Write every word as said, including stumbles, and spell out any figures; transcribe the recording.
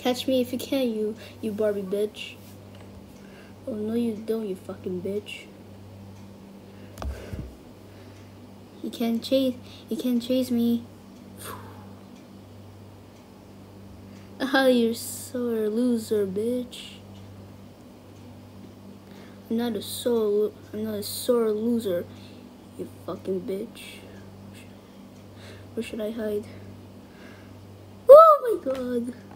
Catch me if you can, you you Barbie bitch. Oh no, you don't, you fucking bitch. You can't chase. You can't chase me. Ah, you're sore loser, bitch. I'm not a sore. I'm not a sore loser. You fucking bitch. Where should I hide? Oh my god.